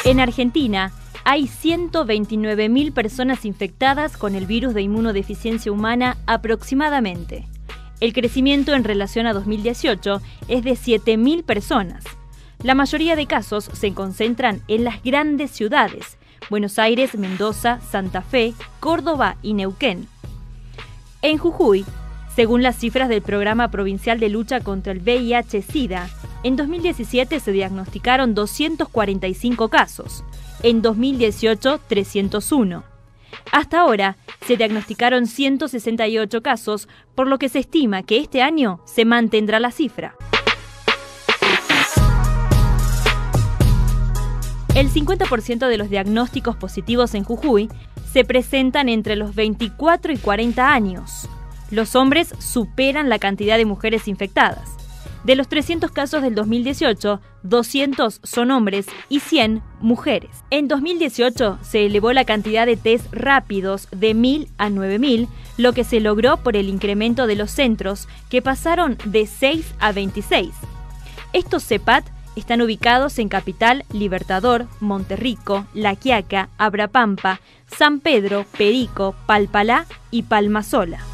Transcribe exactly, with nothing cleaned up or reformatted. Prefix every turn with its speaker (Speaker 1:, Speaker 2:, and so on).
Speaker 1: En Argentina, hay ciento veintinueve mil personas infectadas con el virus de inmunodeficiencia humana aproximadamente. El crecimiento en relación a dos mil dieciocho es de siete mil personas. La mayoría de casos se concentran en las grandes ciudades: Buenos Aires, Mendoza, Santa Fe, Córdoba y Neuquén. En Jujuy, según las cifras del Programa Provincial de Lucha contra el V I H SIDA, en dos mil diecisiete se diagnosticaron doscientos cuarenta y cinco casos, en dos mil dieciocho trescientos uno. Hasta ahora se diagnosticaron ciento sesenta y ocho casos, por lo que se estima que este año se mantendrá la cifra. El cincuenta por ciento de los diagnósticos positivos en Jujuy se presentan entre los veinticuatro y cuarenta años. Los hombres superan la cantidad de mujeres infectadas. De los trescientos casos del dos mil dieciocho, doscientos son hombres y cien mujeres. En dos mil dieciocho se elevó la cantidad de test rápidos de mil a nueve mil, lo que se logró por el incremento de los centros, que pasaron de seis a veintiséis. Estos C E P A T están ubicados en Capital, Libertador, Monterrico, La Quiaca, Abrapampa, San Pedro, Perico, Palpalá y Palmasola.